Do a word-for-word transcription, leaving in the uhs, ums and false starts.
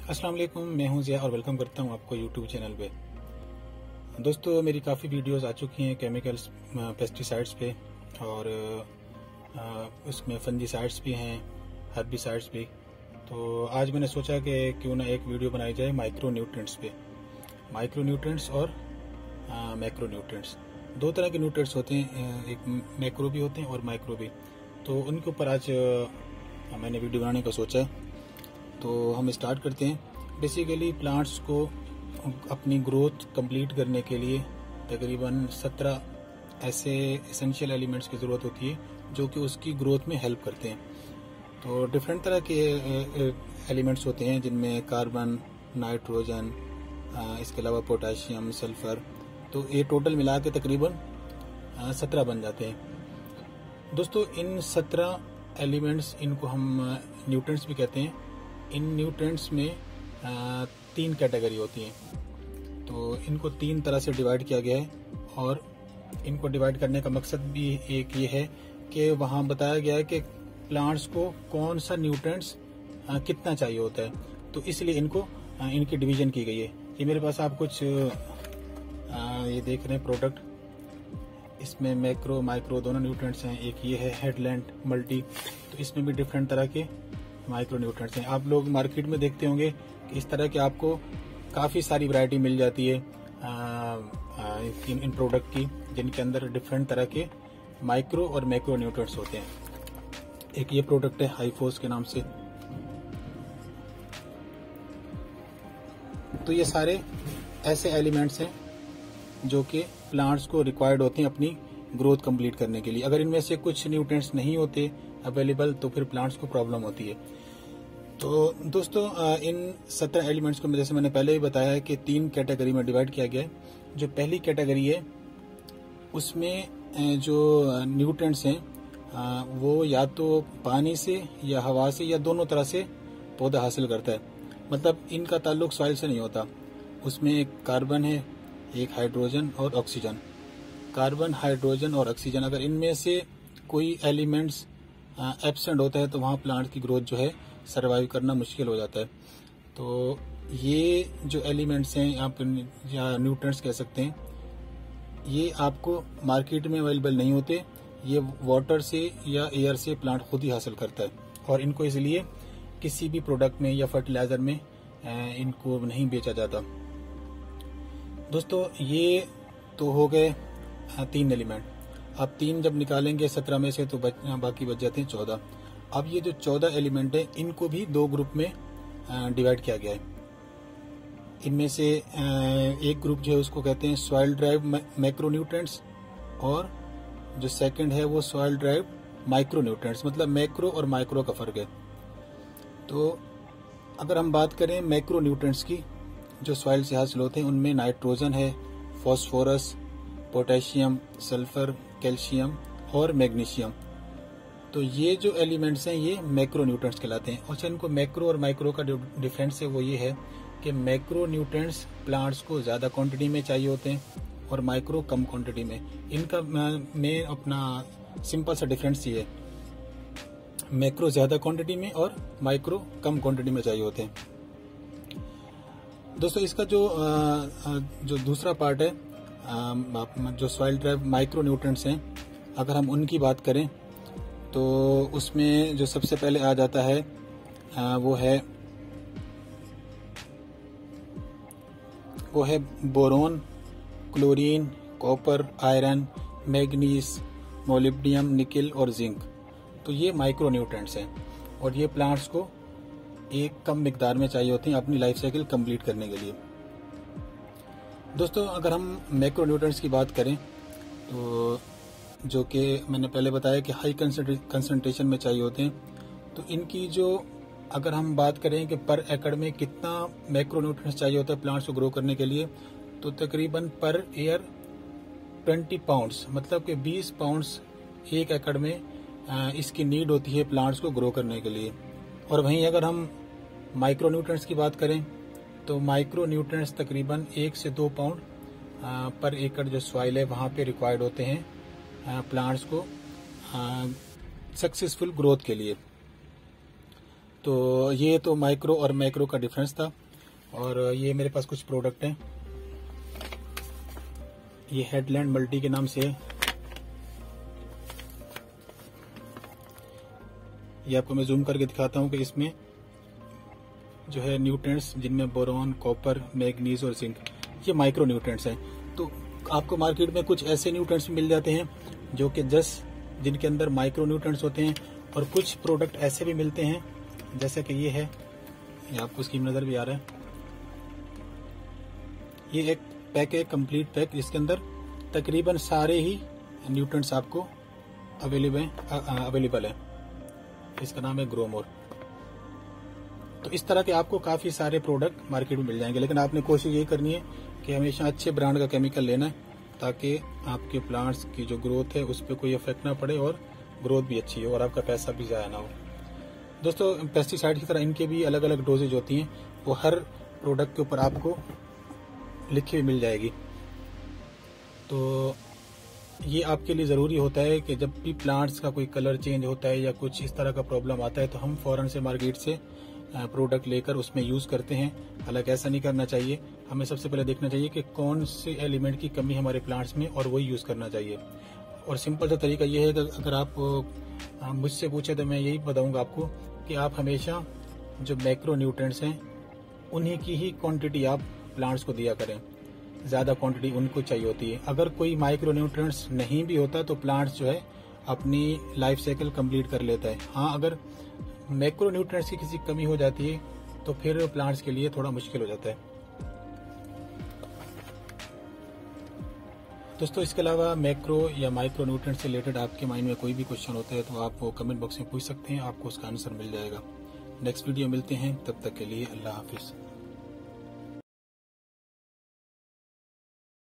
अस्सलाम वालेकुम, मैं हूं जिया और वेलकम करता हूं आपको यूट्यूब चैनल पे। दोस्तों, मेरी काफ़ी वीडियोस आ चुकी हैं केमिकल्स पेस्टिसाइड्स पे और उसमें फंजीसाइड्स भी हैं, हर्बिसाइड्स भी। तो आज मैंने सोचा कि क्यों ना एक वीडियो बनाई जाए माइक्रो न्यूट्रिएंट्स पे। माइक्रो न्यूट्रिएंट्स और मैक्रो न्यूट्रिएंट्स, दो तरह के न्यूट्रिएंट्स होते हैं, एक मैक्रो भी होते हैं और माइक्रो भी। तो उनके ऊपर आज मैंने वीडियो बनाने का सोचा है। तो हम स्टार्ट करते हैं। बेसिकली प्लांट्स को अपनी ग्रोथ कंप्लीट करने के लिए तकरीबन सत्रह ऐसे एसेंशियल एलिमेंट्स की ज़रूरत होती है जो कि उसकी ग्रोथ में हेल्प करते हैं। तो डिफरेंट तरह के एलिमेंट्स होते हैं जिनमें कार्बन, नाइट्रोजन, इसके अलावा पोटाशियम, सल्फर। तो ये टोटल मिला के तकरीबन सत्रह बन जाते हैं। दोस्तों, इन सत्रह एलिमेंट्स, इनको हम न्यूट्रिएंट्स भी कहते हैं। इन न्यूट्रिएंट्स में आ, तीन कैटेगरी होती हैं। तो इनको तीन तरह से डिवाइड किया गया है और इनको डिवाइड करने का मकसद भी एक ये है कि वहाँ बताया गया है कि प्लांट्स को कौन सा न्यूट्रिएंट्स कितना चाहिए होता है। तो इसलिए इनको आ, इनकी डिवीजन की गई है। ये मेरे पास आप कुछ आ, ये देख रहे हैं प्रोडक्ट, इसमें मैक्रो माइक्रो दोनों न्यूट्रिएंट्स हैं। एक ये है हेडलैंड मल्टी, तो इसमें भी डिफरेंट तरह के माइक्रो न्यूट्रिएंट्स हैं। आप लोग मार्केट में देखते होंगे कि इस तरह के आपको काफ़ी सारी वैरायटी मिल जाती है आ, आ, इन, इन प्रोडक्ट की, जिनके अंदर डिफरेंट तरह के माइक्रो और मैक्रो न्यूट्रिएंट्स होते हैं। एक ये प्रोडक्ट है हाईफोस के नाम से। तो ये सारे ऐसे एलिमेंट्स हैं जो कि प्लांट्स को रिक्वायर्ड होते हैं अपनी ग्रोथ कंप्लीट करने के लिए। अगर इनमें से कुछ न्यूट्रिएंट्स नहीं होते अवेलेबल तो फिर प्लांट्स को प्रॉब्लम होती है। तो दोस्तों, इन सत्रह एलिमेंट्स को जैसे मैंने पहले ही बताया है कि तीन कैटेगरी में डिवाइड किया गया है। जो पहली कैटेगरी है उसमें जो न्यूट्रिएंट्स हैं वो या तो पानी से या हवा से या दोनों तरह से पौधा हासिल करता है। मतलब इनका ताल्लुक सॉइल से नहीं होता। उसमें एक कार्बन है, एक हाइड्रोजन और ऑक्सीजन। कार्बन, हाइड्रोजन और ऑक्सीजन, अगर इनमें से कोई एलिमेंट्स एब्सेंट होता है तो वहाँ प्लांट की ग्रोथ जो है सरवाइव करना मुश्किल हो जाता है। तो ये जो एलिमेंट्स हैं आप या न्यूट्रिएंट्स कह सकते हैं, ये आपको मार्केट में अवेलेबल नहीं होते। ये वाटर से या एयर से प्लांट खुद ही हासिल करता है और इनको इसलिए किसी भी प्रोडक्ट में या फर्टिलाइजर में इनको नहीं बेचा जाता। दोस्तों, ये तो हो गए तीन एलिमेंट। अब तीन जब निकालेंगे सत्रह में से तो बच, बाकी बच जाते हैं चौदह। अब ये जो चौदह एलिमेंट है इनको भी दो ग्रुप में डिवाइड किया गया है। इनमें से एक ग्रुप जो है उसको कहते हैं सॉइल ड्राइव मैक्रो न्यूट्रिएंट्स और जो सेकंड है वो सॉइल ड्राइव माइक्रो न्यूट्रिएंट्स। मतलब मैक्रो और माइक्रो का फर्क है। तो अगर हम बात करें मैक्रो न्यूट्रिएंट्स की जो सॉइल से हासिल होते हैं, उनमें नाइट्रोजन है, फॉस्फोरस, पोटेशियम, सल्फर, कैल्शियम और मैग्नीशियम। तो ये जो एलिमेंट्स हैं ये मैक्रो न्यूट्रिएंट्स कहलाते हैं। अच्छा, इनको मैक्रो और माइक्रो का डिफरेंस है वो ये है कि मैक्रो न्यूट्रिएंट्स प्लांट्स को ज़्यादा क्वांटिटी में चाहिए होते हैं और माइक्रो कम क्वांटिटी में। इनका में अपना सिंपल सा डिफरेंस ये है, मैक्रो ज़्यादा क्वांटिटी में और माइक्रो कम क्वांटिटी में चाहिए होते हैं। दोस्तों, इसका जो जो दूसरा पार्ट है, जो सॉइल ड्राइव माइक्रो न्यूट्रिएंट्स हैं, अगर हम उनकी बात करें तो उसमें जो सबसे पहले आ जाता है वो है वो है boron, chlorine, copper, iron, manganese, molybdenum, nickel और जिंक। तो ये माइक्रो न्यूट्रिएंट्स हैं और ये प्लांट्स को एक कम मिकदार में चाहिए होते हैं अपनी लाइफ साइकिल कंप्लीट करने के लिए। दोस्तों, अगर हम मैक्रो न्यूट्रिएंट्स की बात करें तो जो कि मैंने पहले बताया कि हाई कंसंट्रेशन में चाहिए होते हैं, तो इनकी जो अगर हम बात करें कि पर एकड़ में कितना मैक्रो न्यूट्रिएंट्स चाहिए होता है प्लांट्स को ग्रो करने के लिए, तो तकरीबन पर ईयर बीस पाउंड्स, मतलब कि बीस पाउंड्स एक एकड़ में इसकी नीड होती है प्लांट्स को ग्रो करने के लिए। और वहीं अगर हम माइक्रो न्यूट्रिएंट्स की बात करें तो माइक्रो न्यूट्रिएंट्स तकरीबन एक से दो पाउंड पर एकड़ जो सॉइल है वहाँ पे रिक्वायर्ड होते हैं प्लांट्स को सक्सेसफुल ग्रोथ के लिए। तो ये तो माइक्रो और मैक्रो का डिफरेंस था। और ये मेरे पास कुछ प्रोडक्ट हैं, ये हेडलैंड मल्टी के नाम से है। ये आपको मैं जूम करके दिखाता हूँ कि इसमें जो है न्यूट्रिएंट्स, जिनमें बोरॉन, कॉपर, मैग्नीज और जिंक, ये माइक्रो न्यूट्रिएंट्स हैं। तो आपको मार्केट में कुछ ऐसे न्यूट्रिएंट्स मिल जाते हैं जो कि जस्ट जिनके अंदर माइक्रो न्यूट्रिएंट्स होते हैं, और कुछ प्रोडक्ट ऐसे भी मिलते हैं जैसे कि ये है, ये आपको स्कीम नजर भी आ रहा है। ये एक पैक है, कंप्लीट पैक, जिसके अंदर तकरीबन सारे ही न्यूट्रिएंट्स आपको अवेलेबल अवेलेबल है। इसका नाम है ग्रोमोर। तो इस तरह के आपको काफी सारे प्रोडक्ट मार्केट में मिल जाएंगे, लेकिन आपने कोशिश यही करनी है कि हमेशा अच्छे ब्रांड का केमिकल लेना है, ताकि आपके प्लांट्स की जो ग्रोथ है उस पर कोई इफेक्ट ना पड़े और ग्रोथ भी अच्छी हो और आपका पैसा भी ज़ाया ना हो। दोस्तों, पेस्टिसाइड की तरह इनके भी अलग अलग डोजेज होती हैं, वो हर प्रोडक्ट के ऊपर आपको लिखी हुई मिल जाएगी। तो ये आपके लिए ज़रूरी होता है कि जब भी प्लांट्स का कोई कलर चेंज होता है या कुछ इस तरह का प्रॉब्लम आता है तो हम फ़ौरन से मार्केट से प्रोडक्ट लेकर उसमें यूज़ करते हैं। हालांकि ऐसा नहीं करना चाहिए, हमें सबसे पहले देखना चाहिए कि कौन से एलिमेंट की कमी हमारे प्लांट्स में, और वही यूज़ करना चाहिए। और सिंपल सा तरीका ये है कि अगर आप मुझसे पूछे तो मैं यही बताऊंगा आपको कि आप हमेशा जो मैक्रो न्यूट्रिएंट्स हैं उन्हीं की ही क्वांटिटी आप प्लांट्स को दिया करें, ज़्यादा क्वांटिटी उनको चाहिए होती है। अगर कोई माइक्रो न्यूट्रिएंट्स नहीं भी होता तो प्लांट्स जो है अपनी लाइफ साइकिल कंप्लीट कर लेता है। हाँ, अगर मैक्रो न्यूट्रिएंट्स की किसी कमी हो जाती है तो फिर प्लांट्स के लिए थोड़ा मुश्किल हो जाता है। दोस्तों, इसके अलावा मैक्रो या माइक्रो न्यूट्रिएंट्स से रिलेटेड आपके माइंड में कोई भी क्वेश्चन होता है तो आप वो कमेंट बॉक्स में पूछ सकते हैं, आपको उसका आंसर मिल जाएगा। नेक्स्ट वीडियो मिलते हैं, तब तक के लिए अल्लाह हाफिज।